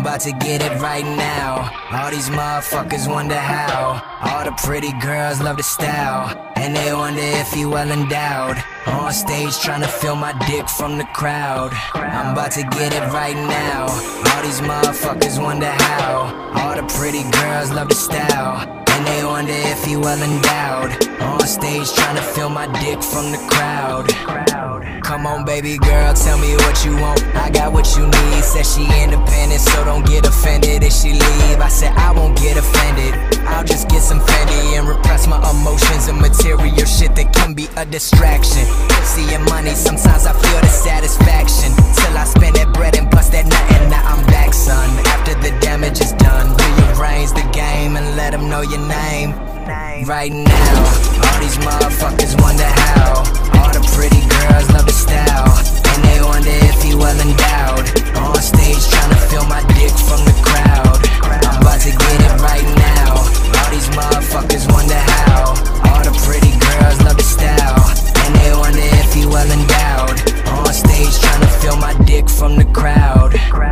about to get it right now. All these motherfuckers wonder how. All the pretty girls love the style, and they wonder if he well endowed. On stage trying to feel my dick from the crowd. I'm about to get it right now. All these motherfuckers wonder how. All the pretty girls love the style, and they wonder if he well endowed. On stage trying to feel my dick from the crowd. Come on baby girl, tell me what you want. I got what you need. Said she independent, so don't get offended if she leave. I said I won't get offended. I'll just get some Fendi and repress my emotions and material shit that can be a distraction. See your money, sometimes I feel the satisfaction, till I spend that bread and bust that nut, and now I'm back, son. After the damage is done, rearrange the game and let them know your name. Right now, all these motherfuckers wonder how. All the pretty girls love the style, and they wonder if he well endowed. On stage trying to feel my dick from the crowd. I'm about to get it right now. All these motherfuckers wonder how. All the pretty girls love the style, and they wonder if he well endowed. On stage trying to feel my dick from the crowd.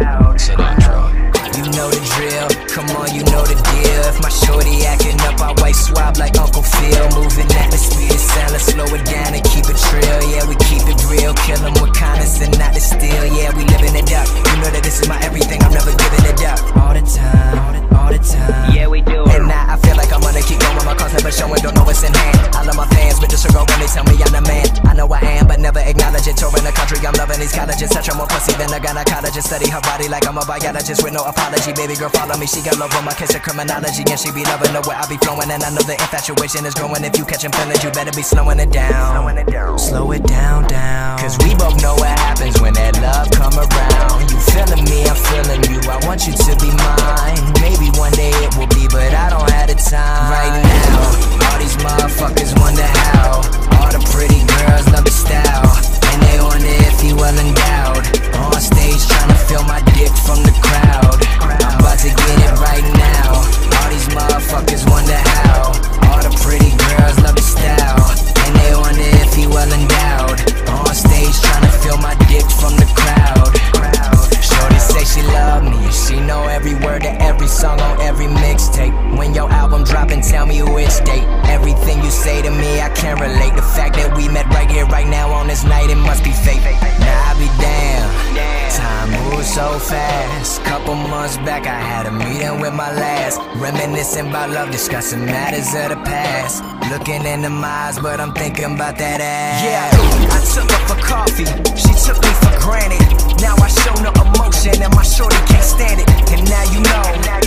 You know the drill, come on, you know the deal. If my shorty acting up, I white swab like Uncle Phil. Moving at the speed of sound, let's slow it down and keep it trill. Yeah, we keep it real, kill them with kindness and not the steel. Yeah, we living it up, you know that this is my everything, I'm never giving it up. All the time, all the time. Yeah, we do it. And now I feel like I'm gonna keep going, my cause never showing, don't know what's in hand. I love my fans, but disregard when they tell me I'm the man. I know I am, but never acknowledge it. Touring the country, I'm loving these colleges. Such a more pussy than a gynecologist. Study her body like I'm a biologist with no apology. Baby girl, follow me, she got love on my kiss of criminology, and she be loving the way I be flowing. And I know the infatuation is growing. If you catching feelings, you better be slowing it down. Slow it down, down. Cause we both know what happens when that love come around. You feeling me, I'm feeling you. I want you to be mine. Maybe one day it will be, but I don't have the time. Right now, all these motherfuckers wonder how. All the pretty girls love the style, and they wonder if he well endowed. On stage trying to feel my dick from the crowd. I'm about to get it right now. All these motherfuckers wonder how. All the pretty girls love the style, and they wonder if he well endowed. On stage trying to feel my dick from the crowd. Shorty say she love me, and she know every word to every song on every mixtape. When your album dropping, tell me which date. Everything you say to me, I can't relate. The fact that we met right here, right now on this night, it must be fate. Now I be damn, time moves so fast. Couple months back, I had a meeting with my last. Reminiscing about love, discussing matters of the past. Looking in them eyes, but I'm thinking about that ass. Yeah, I took her for coffee, she took me for granted. Now I show no emotion, and my shorty can't stand it. And now you know,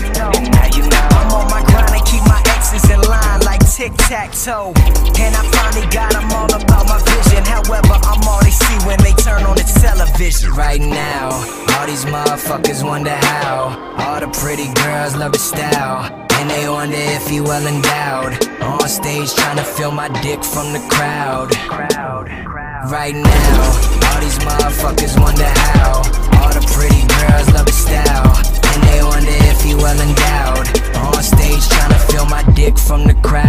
I'm on my grind and keep my exes in line like tic-tac-toe. And I finally got them all about my vision. However, I'm all they see when they turn on the television. Right now, all these motherfuckers wonder how. All the pretty girls love the style, and they wonder if he well endowed. On stage trying to feel my dick from the crowd. Right now, all these motherfuckers wonder how. All the pretty girls love the style, and they wonder if he well endowed. On stage trying to feel my dick from the crowd.